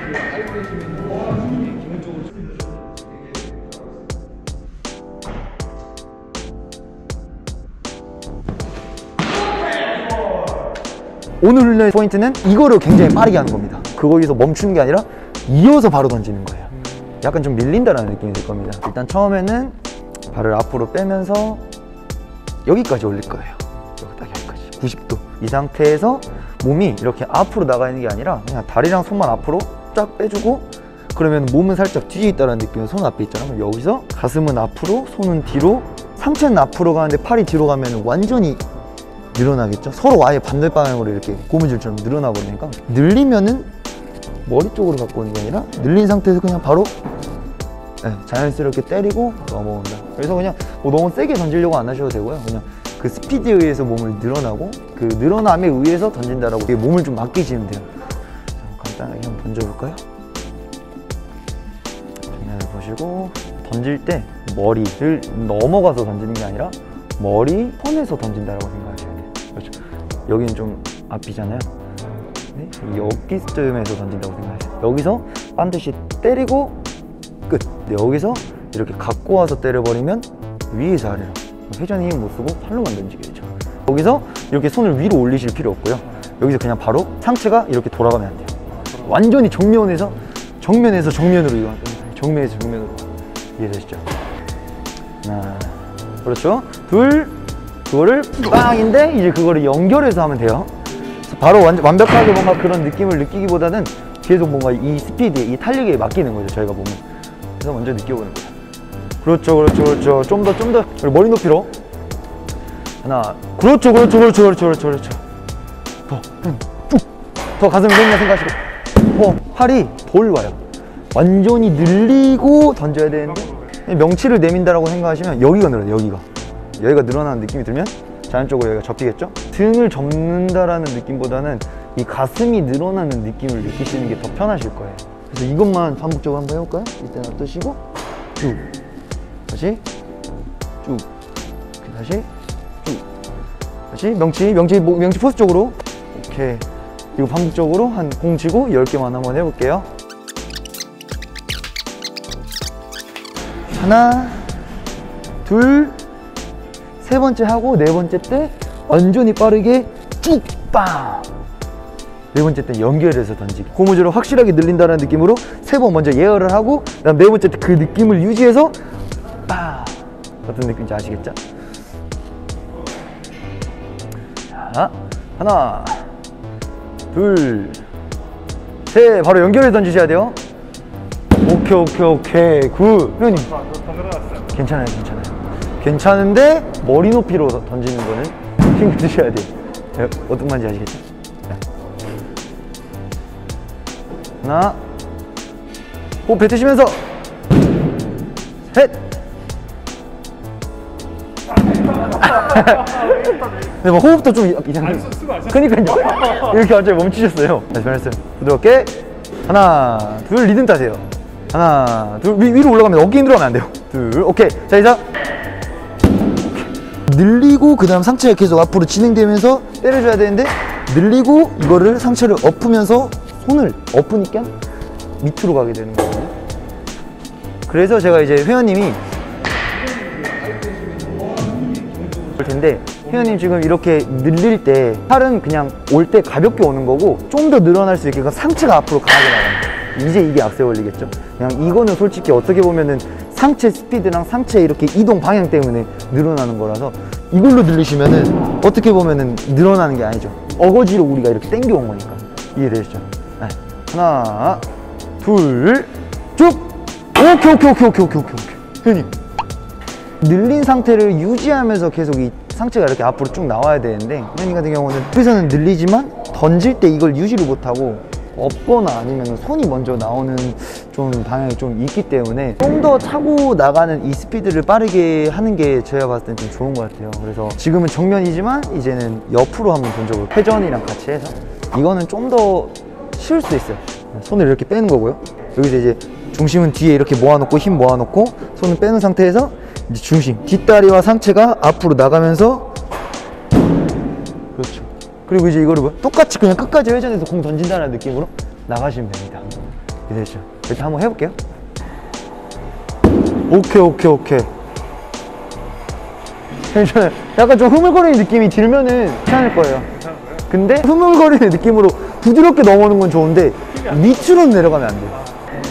오늘 훈련의 포인트는 이거를 굉장히 빠르게 하는 겁니다. 거기서 멈추는 게 아니라 이어서 바로 던지는 거예요. 약간 좀 밀린다라는 느낌이 들 겁니다. 일단 처음에는 발을 앞으로 빼면서 여기까지 올릴 거예요. 딱 여기까지 90도. 이 상태에서 몸이 이렇게 앞으로 나가 있는 게 아니라 그냥 다리랑 손만 앞으로 쫙 빼주고, 그러면 몸은 살짝 뒤에 있다는 느낌으로 손 앞에 있잖아요. 여기서 가슴은 앞으로, 손은 뒤로, 상체는 앞으로 가는데 팔이 뒤로 가면 완전히 늘어나겠죠. 서로 아예 반대 방향으로 이렇게 고무줄처럼 늘어나 버리니까, 늘리면은 머리 쪽으로 갖고 오는 게 아니라 늘린 상태에서 그냥 바로 자연스럽게 때리고 넘어온다. 그래서 그냥 뭐 너무 세게 던지려고 안 하셔도 되고요. 그냥 그 스피드에 의해서 몸을 늘어나고 그 늘어남에 의해서 던진다라고 몸을 좀 맡기시면 돼요. 간단하게 한번 던져볼까요? 정면을 보시고, 던질 때 머리를 넘어가서 던지는 게 아니라 머리 선에서 던진다라고 생각하셔야 돼요. 그렇죠. 여기는 좀 앞이잖아요. 네? 여기쯤에서 던진다고 생각하세요. 여기서 반드시 때리고 끝. 근데 여기서 이렇게 갖고 와서 때려버리면 위에서 아래로 회전에 힘 못 쓰고 팔로만 던지게 되죠. 여기서 이렇게 손을 위로 올리실 필요 없고요. 여기서 그냥 바로 상체가 이렇게 돌아가면 안 돼요. 완전히 정면에서 정면으로 이거 정면에서 정면으로. 이해되시죠? 하나, 그렇죠. 둘, 그거를 빵인데 이제 그거를 연결해서 하면 돼요. 바로 완벽하게 뭔가 그런 느낌을 느끼기보다는 계속 뭔가 이 스피드, 이 탄력에 맡기는 거죠, 저희가 몸을. 그래서 먼저 느껴보는 거예요. 그렇죠. 좀 더. 그리고 머리 높이로. 하나. 그렇죠. 더 가슴을 내밀어 생각하시고. 팔이 더 올라와요. 완전히 늘리고 던져야 되는데, 명치를 내민다라고 생각하시면 여기가 늘어요. 여기가 늘어나는 느낌이 들면 자연적으로 여기가 접히겠죠? 등을 접는다라는 느낌보다는 이 가슴이 늘어나는 느낌을 느끼시는 게 더 편하실 거예요. 그래서 이것만 반복적으로 한번 해볼까요? 이때 놔두시고 쭉, 다시 쭉, 다시 쭉, 다시 명치 포스 쪽으로. 오케이. 이거 반복적으로 한 공 쥐고 10개만 한번 해볼게요. 하나, 둘, 세 번째 하고 네 번째 때 완전히 빠르게 쭉 빵! 네 번째 때 연결해서 던지기. 고무줄을 확실하게 늘린다는 느낌으로 세 번 먼저 예열을 하고, 그다음 네 번째 때 그 느낌을 유지해서 빵! 어떤 느낌인지 아시겠죠? 자, 하나, 둘, 셋. 바로 연결해서 던지셔야 돼요. 오케이. 굿. 회원님. 괜찮아요. 괜찮은데 머리 높이로 던지는 거는 신경 쓰셔야 돼요. 어떤 말인지 아시겠죠? 하나, 호흡 뱉으시면서 셋. 네, 뭐 호흡도 좀 이상해요. 그러니까요. 이렇게 완전히 멈추셨어요. 다시 변했어요. 부드럽게. 하나, 둘, 리듬 따세요. 하나, 둘, 위로 올라가면 어깨 힘들어가면 안 돼요. 둘, 오케이. 자, 이제 늘리고 그 다음 상체가 계속 앞으로 진행되면서 때려줘야 되는데, 늘리고 이거를 상체를 엎으면서 손을 엎으니까 밑으로 가게 되는 거거든요. 그래서 제가 이제 회원님이 볼 텐데, 회원님 지금 이렇게 늘릴 때 팔은 그냥 올 때 가볍게 오는 거고, 좀 더 늘어날 수 있게 상체가 앞으로 강하게 나갑니다. 이제 이게 악세 원리겠죠. 그냥 이거는 솔직히 어떻게 보면은 상체 스피드랑 상체 이렇게 이동 방향 때문에 늘어나는 거라서, 이걸로 늘리시면은 어떻게 보면은 늘어나는 게 아니죠. 어거지로 우리가 이렇게 당겨온 거니까. 이해되시죠? 네. 하나, 둘, 쭉. 오케이. 회원님, 늘린 상태를 유지하면서 계속 이 상체가 이렇게 앞으로 쭉 나와야 되는데, 회원님 같은 경우는 여기서는 늘리지만 던질 때 이걸 유지를 못하고 엎거나 아니면 손이 먼저 나오는 좀 방향이 좀 있기 때문에, 좀 더 차고 나가는 이 스피드를 빠르게 하는 게 제가 봤을 땐 좀 좋은 것 같아요. 그래서 지금은 정면이지만 이제는 옆으로 한번 던져볼게요. 회전이랑 같이 해서. 이거는 좀 더 쉬울 수 있어요. 손을 이렇게 빼는 거고요. 여기서 이제 중심은 뒤에 이렇게 모아놓고 힘 모아놓고 손을 빼는 상태에서 이제 중심, 뒷다리와 상체가 앞으로 나가면서, 그렇죠. 그리고 이제 이거를 똑같이 그냥 끝까지 회전해서 공 던진다는 느낌으로 나가시면 됩니다. 되죠. 일단 한번 해볼게요. 오케이. 괜찮아요. 약간 좀 흐물거리는 느낌이 들면은 괜찮을 거예요. 근데 흐물거리는 느낌으로 부드럽게 넘어오는 건 좋은데 밑으로 내려가면 안 돼요.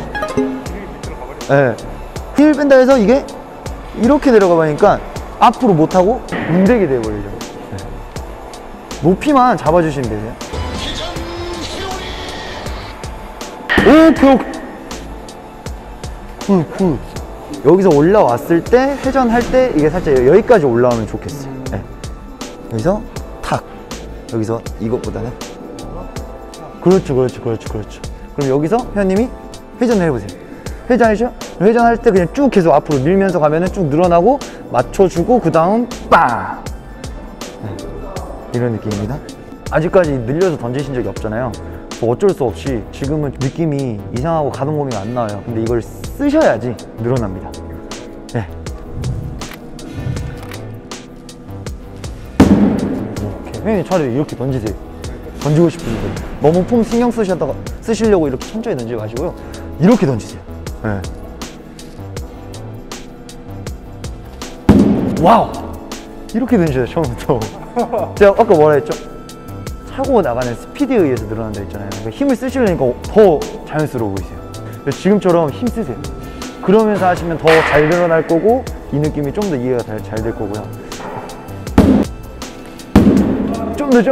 네. 힘을 뺀다 해서 이게 이렇게 내려가 보니까 앞으로 못하고 문대게 돼버리죠. 네. 높이만 잡아주시면 되세요. 오케이. 굿. 여기서 올라왔을 때 회전할 때 이게 살짝 여기까지 올라오면 좋겠어요. 네. 여기서 탁. 여기서 이것보다는 그렇죠. 그럼 여기서 회원님이 회전을 해보세요. 회전하죠? 회전할 때 그냥 쭉 계속 앞으로 밀면서 가면은 쭉 늘어나고 맞춰주고 그 다음 빵! 네. 이런 느낌입니다. 아직까지 늘려서 던지신 적이 없잖아요. 어쩔 수 없이 지금은 느낌이 이상하고 가동 범위가 안 나와요. 근데 이걸 쓰셔야지 늘어납니다. 네. 오케이. 회원님 차라리 이렇게 던지세요. 던지고 싶으신 거. 너무 폼 신경 쓰시려고 이렇게 천천히 던지지 마시고요. 이렇게 던지세요. 네. 와우! 이렇게 던져요, 처음부터. 제가 아까 뭐라 했죠? 차고 나가는 스피드에 의해서 늘어난다 했잖아요. 그러니까 힘을 쓰시려니까 더 자연스러워 보이세요. 지금처럼 힘 쓰세요. 그러면서 하시면 더 잘 늘어날 거고 이 느낌이 좀 더 이해가 잘 될 거고요. 좀 더.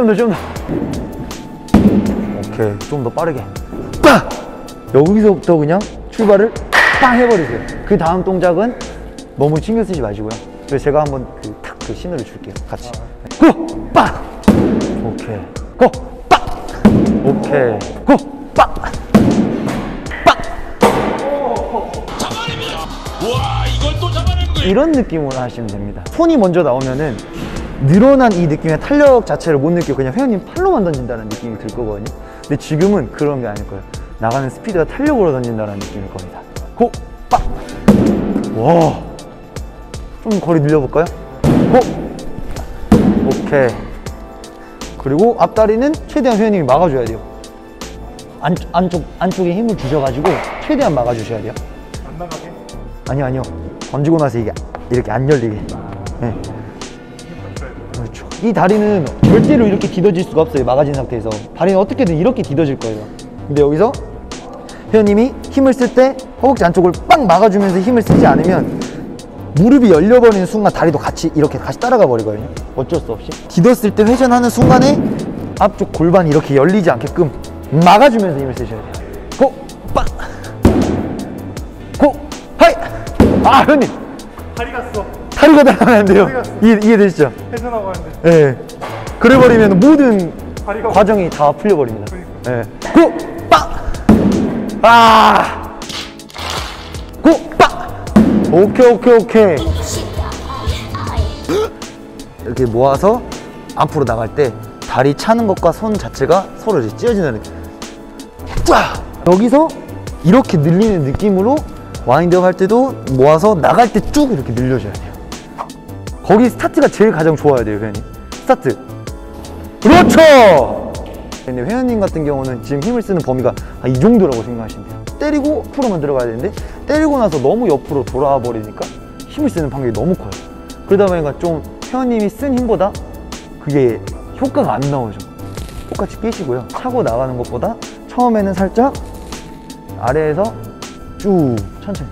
오케이, 좀 더 빠르게. 빵! 여기서부터 그냥 출발을 빵 해버리세요. 그 다음 동작은 너무 신경 쓰지 마시고요. 그래서 제가 한번 그 신호를 줄게요. 같이. 고! 빵! 오케이. 고! 빵! 오케이. 고! 빵! 빵! 잡아냅니다. 와, 이걸 또 잡아내는 거예요. 이런 느낌으로 하시면 됩니다. 손이 먼저 나오면은 늘어난 이 느낌의 탄력 자체를 못 느끼고 그냥 회원님 팔로만 던진다는 느낌이 들 거거든요. 근데 지금은 그런 게 아닐 거예요. 나가는 스피드가 탄력으로 던진다는 느낌일 겁니다. 고! 빡! 와! 좀 거리 늘려볼까요? 고! 오케이. 그리고 앞다리는 최대한 회원님이 막아줘야 돼요. 안쪽에 힘을 주셔가지고 최대한 막아주셔야 돼요. 안 나가게? 아니요. 던지고 나서 이게 이렇게 안 열리게. 네. 그렇죠. 이 다리는 절대로 이렇게 디뎌질 수가 없어요. 막아진 상태에서. 다리는 어떻게든 이렇게 디뎌질 거예요. 근데 여기서 회원님이 힘을 쓸 때 허벅지 안쪽을 빵 막아주면서 힘을 쓰지 않으면 무릎이 열려버리는 순간 다리도 같이 이렇게 다시 따라가 버리거든요. 어쩔 수 없이 디뎠을 때 회전하는 순간에 앞쪽 골반이 이렇게 열리지 않게끔 막아주면서 힘을 쓰셔야 돼요. 고! 빵! 고! 하이! 아, 회원님! 다리 갔어. 다리가 나가면 안 돼요. 이해되시죠? 회전하고 하는데. 네. 그래버리면 모든 다리가 과정이 다 풀려버립니다. 네. 그러니까. 고! 빵! 아! 고! 빵! 오케이. 이렇게 모아서 앞으로 나갈 때 다리 차는 것과 손 자체가 서로 이제 찢어지는 느낌. 쫙! 여기서 이렇게 늘리는 느낌으로 와인드업 할 때도 모아서 나갈 때 쭉 이렇게 늘려줘야 돼요. 거기 스타트가 제일 가장 좋아야 돼요, 회원님. 스타트. 그렇죠! 근데 회원님 같은 경우는 지금 힘을 쓰는 범위가 이 정도라고 생각하시면 돼요. 때리고 앞으로만 들어가야 되는데 때리고 나서 너무 옆으로 돌아와 버리니까 힘을 쓰는 반경이 너무 커요. 그러다 보니까 좀 회원님이 쓴 힘보다 그게 효과가 안 나오죠. 똑같이 끼시고요. 차고 나가는 것보다 처음에는 살짝 아래에서 쭉 천천히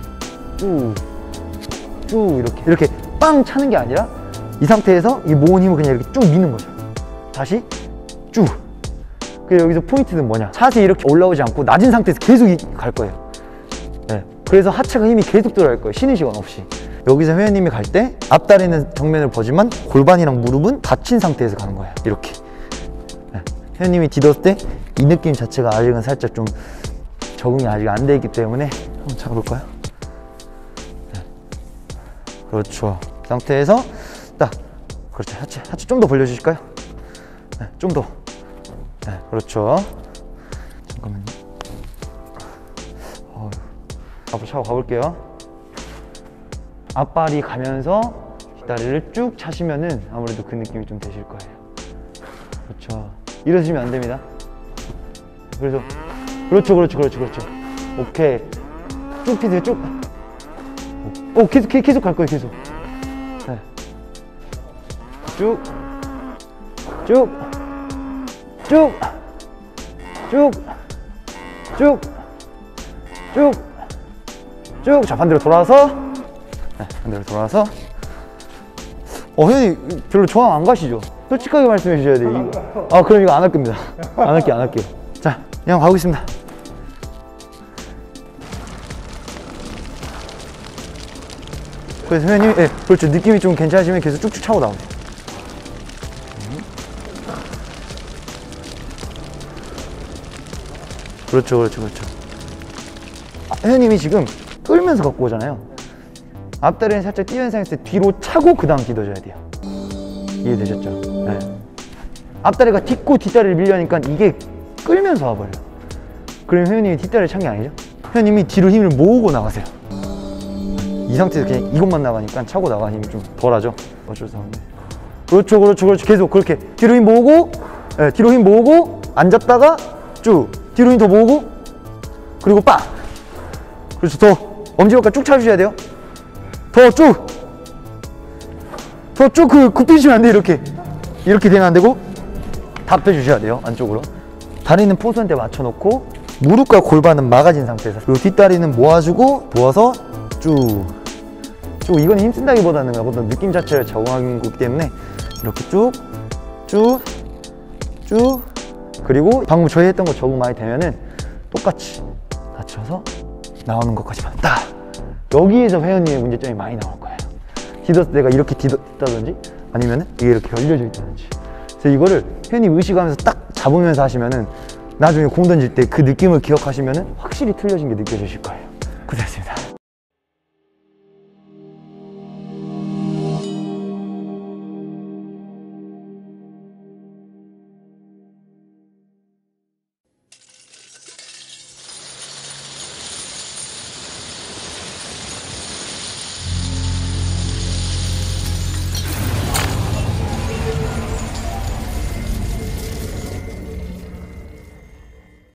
쭉 이렇게 빵 차는 게 아니라 이 상태에서 이 모은 힘을 그냥 이렇게 쭉 미는 거죠. 다시 쭉. 그래서 여기서 포인트는 뭐냐, 자세 이렇게 올라오지 않고 낮은 상태에서 계속 갈 거예요. 네. 그래서 하체가 힘이 계속 들어갈 거예요. 쉬는 시간 없이. 여기서 회원님이 갈 때 앞다리는 정면을 보지만 골반이랑 무릎은 닫힌 상태에서 가는 거예요. 이렇게. 네. 회원님이 디뎠을 때 이 느낌 자체가 아직은 살짝 좀 적응이 아직 안 돼 있기 때문에 한번 잡아볼까요? 네. 그렇죠. 그 상태에서 딱, 그렇죠. 하체 좀 더 벌려주실까요? 네, 좀 더. 네, 그렇죠. 잠깐만요. 앞으로 차고 가볼게요. 앞발이 가면서 뒷다리를 쭉 차시면은 아무래도 그 느낌이 좀 되실 거예요. 그렇죠. 이러시면 안 됩니다. 그래서 그렇죠. 오케이. 쭉 피세요, 쭉. 오, 계속 갈 거예요, 계속. 네. 쭉. 쭉. 쭉. 쭉. 쭉. 쭉. 쭉. 자, 반대로 돌아와서. 네, 반대로 돌아와서. 회원님 별로 저항 안 가시죠? 솔직하게 말씀해 주셔야 돼요. 아, 그럼 이거 안 할 겁니다. 안 할게요. 자, 그냥 가보겠습니다. 그래서 회원님, 예, 그렇죠. 느낌이 좀 괜찮으시면 계속 쭉쭉 차고 나오세요. 그렇죠. 회원님이 지금 끌면서 갖고 오잖아요. 앞다리는 살짝 뛰면서 했을 때 뒤로 차고 그 다음 뛰어줘야 돼요. 이해되셨죠? 네. 앞다리가 딛고 뒷다리를 밀려니까 이게 끌면서 와버려요. 그럼 회원님이 뒷다리를 찬 게 아니죠? 회원님이 뒤로 힘을 모으고 나가세요. 이 상태에서 그냥 이것만 나가니까 차고 나가는 힘이 좀 덜하죠? 어쩔 수 없네. 그렇죠. 계속 그렇게 뒤로 힘 모으고, 네, 뒤로 힘 모으고 앉았다가 쭉 뒤로 힘 더 모으고, 그리고 빡. 그렇죠. 더 엄지발가락 쭉 차주셔야 돼요. 더 쭉 굽히시면 안 돼요. 이렇게 되면 안 되고 다 빼주셔야 돼요. 안쪽으로. 다리는 포선대 맞춰놓고 무릎과 골반은 막아진 상태에서, 그리고 뒷다리는 모아주고 모아서 쭉. 이건 힘쓴다기보다는 어떤 느낌 자체를 적응하는 거기 때문에 이렇게 쭉. 그리고 방금 저희 했던 거 적응 많이 되면은 똑같이 낮춰서 나오는 것까지만 딱. 여기에서 회원님의 문제점이 많이 나올 거예요. 디뎌서 내가 이렇게 디다든지 아니면은 이게 이렇게 열려져 있다든지. 그래서 이거를 회원님 의식하면서 딱 잡으면서 하시면은 나중에 공 던질 때 그 느낌을 기억하시면은 확실히 틀려진 게 느껴지실 거예요. 고생했습니다.